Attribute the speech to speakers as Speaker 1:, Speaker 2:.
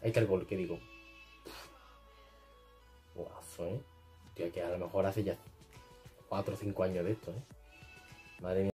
Speaker 1: Ahí está el gol, que digo. Guazo, ¿eh? Tío, que a lo mejor hace ya 4 o 5 años de esto, ¿eh? Madre mía.